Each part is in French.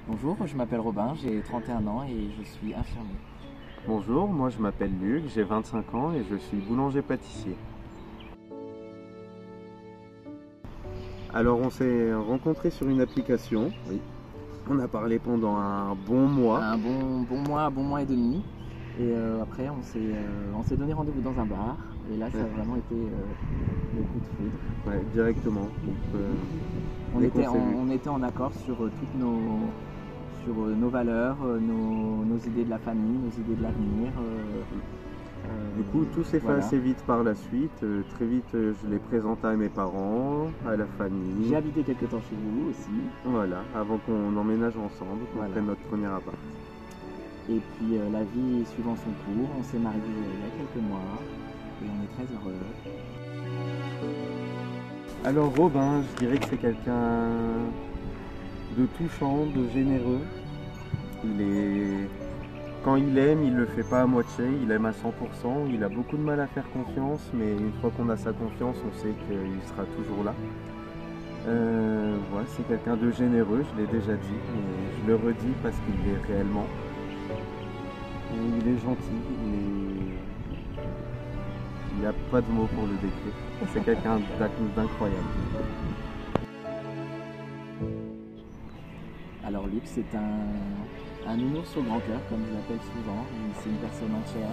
Bonjour, je m'appelle Robin, j'ai 31 ans et je suis infirmier. Bonjour, moi je m'appelle Luc, j'ai 25 ans et je suis boulanger-pâtissier. Alors on s'est rencontrés sur une application, Oui. on a parlé pendant un bon mois. Un bon mois et demi. Et après, on s'est donné rendez-vous dans un bar. Et là, ça a Ouais. vraiment été le coup de foudre. Ouais, directement. Donc, dès qu'on s'est vu. On était en accord sur sur nos valeurs, nos idées de la famille, nos idées de l'avenir. Du coup, tout s'est fait voilà. assez vite par la suite. Très vite, je l'ai présenté à mes parents, à la famille. J'ai habité quelques temps chez vous aussi. Voilà, avant qu'on emménage ensemble, qu'on Voilà. prenne notre premier appart. Et puis la vie suivant son cours, on s'est mariés il y a quelques mois et on est très heureux. Alors Robin, je dirais que c'est quelqu'un de touchant, de généreux. Quand il aime, il le fait pas à moitié, il aime à 100%. Il a beaucoup de mal à faire confiance, mais une fois qu'on a sa confiance, on sait qu'il sera toujours là. Voilà, c'est quelqu'un de généreux, je l'ai déjà dit, mais je le redis parce qu'il l'est réellement. Et il est gentil, il n'y a pas de mots pour le décrire. C'est quelqu'un d'incroyable. Alors Luc, c'est un nounours au grand cœur, comme je l'appelle souvent. C'est une personne entière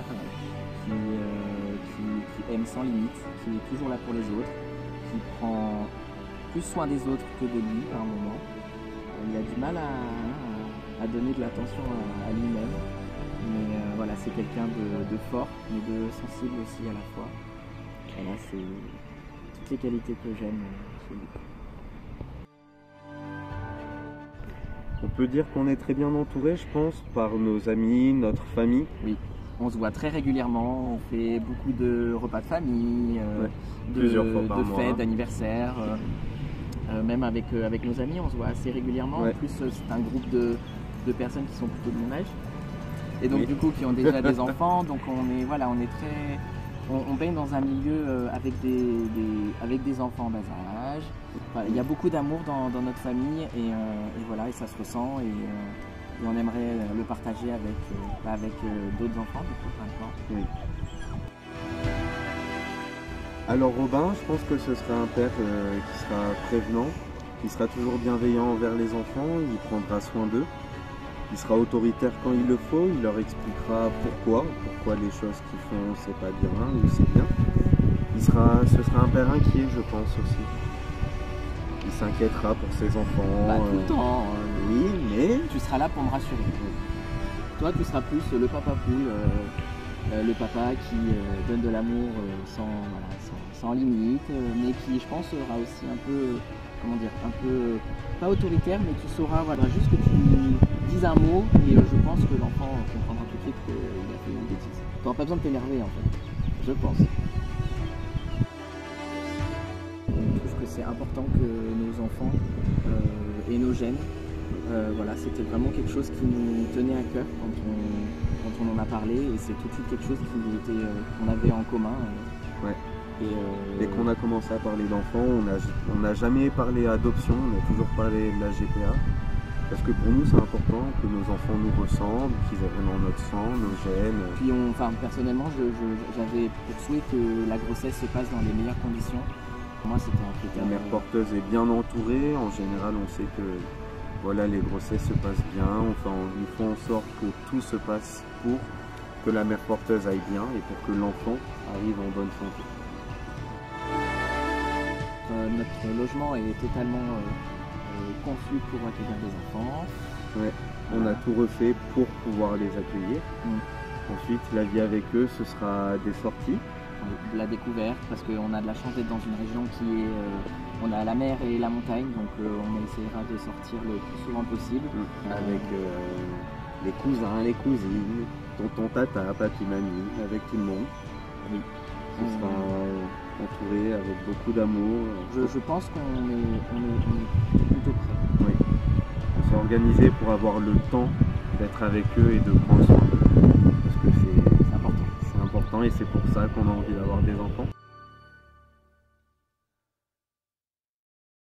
qui aime sans limite, qui est toujours là pour les autres, qui prend plus soin des autres que de lui par moment. Il a du mal à donner de l'attention à lui-même. Mais voilà, c'est quelqu'un de fort, mais de sensible aussi à la fois. Voilà, c'est toutes les qualités que j'aime chez lui. On peut dire qu'on est très bien entouré, je pense, par nos amis, notre famille. Oui, on se voit très régulièrement, on fait beaucoup de repas de famille, Ouais, plusieurs fois par de mois. fêtes, d'anniversaires. Même avec nos amis, on se voit assez régulièrement. Ouais. En plus, c'est un groupe de personnes qui sont plutôt de mon âge. Et donc Oui. du coup, qui ont déjà des enfants. Donc on baigne dans un milieu avec des enfants en bas âge. Voilà, il y a beaucoup d'amour dans notre famille et voilà, et ça se ressent et on aimerait le partager avec d'autres enfants du coup maintenant. Oui. Alors Robin, je pense que ce sera un père qui sera prévenant, qui sera toujours bienveillant envers les enfants, il prendra soin d'eux, il sera autoritaire quand il le faut, il leur expliquera pourquoi les choses qu'ils font c'est pas bien ou c'est bien. Ce sera un père inquiet, je pense aussi. Il s'inquiétera pour ses enfants. Tout le temps. Oui, mais Tu seras là pour me rassurer. Toi, tu seras plus le papa poule, le papa qui donne de l'amour sans limite, mais qui, je pense, sera aussi un peu, comment dire, un peu, pas autoritaire, mais tu sauras, voilà, juste que tu dises un mot, et je pense que l'enfant comprendra tout de suite qu'il a fait une bêtise. Tu n'auras pas besoin de t'énerver, en fait, je pense. Je trouve que c'est important que nos enfants et nos gènes, voilà, c'était vraiment quelque chose qui nous tenait à cœur quand on en a parlé et c'est tout de suite quelque chose qu'on avait en commun. ouais. Et, Dès qu'on a commencé à parler d'enfants, on n'a jamais parlé adoption, on a toujours parlé de la GPA. Parce que pour nous, c'est important que nos enfants nous ressemblent, qu'ils aient vraiment notre sang, nos gènes. Puis personnellement, j'avais pour souhait que la grossesse se passe dans les meilleures conditions. Pour moi, c'était un critère. La mère porteuse est bien entourée. En général, on sait que voilà, les grossesses se passent bien. Enfin, il faut en sorte que tout se passe pour que la mère porteuse aille bien et pour que l'enfant arrive en bonne santé. Notre logement est totalement conçu pour accueillir des enfants. Ouais, on a tout refait pour pouvoir les accueillir. Ensuite, la vie avec eux, ce sera des sorties. De la découverte, parce qu'on a de la chance d'être dans une région qui est... on a la mer et la montagne, donc on essaiera de sortir le plus souvent possible. Avec les cousins, les cousines, tonton, tata, papi, mamie, avec tout le monde. Oui. On sera entouré avec beaucoup d'amour. Je pense qu'on est plutôt prêt. Oui. On s'est organisé pour avoir le temps d'être avec eux et de prendre soin d'eux. Parce que c'est important et c'est pour ça qu'on a envie d'avoir des enfants.